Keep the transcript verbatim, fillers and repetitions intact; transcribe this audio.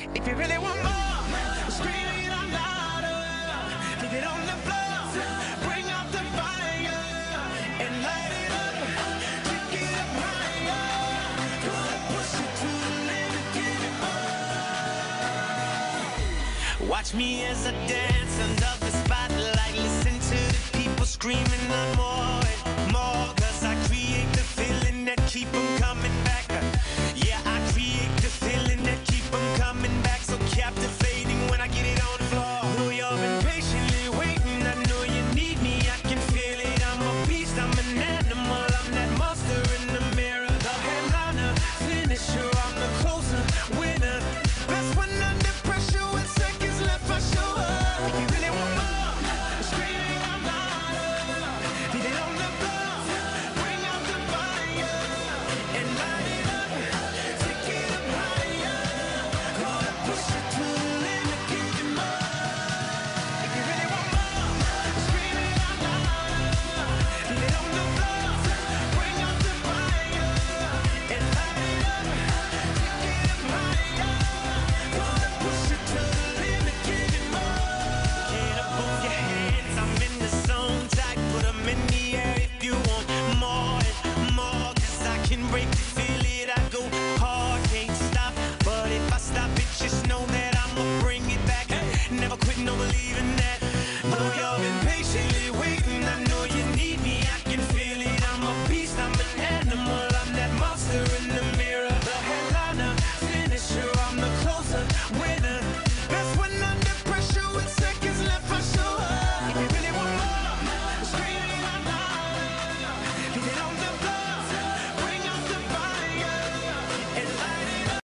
If you really want more, scream it out louder. Leave it on the floor, bring out the fire and light it up. Take it up higher. Gonna push it to the limit, give it more. Watch me as I dance under the spotlight. Listen to the people screaming on more.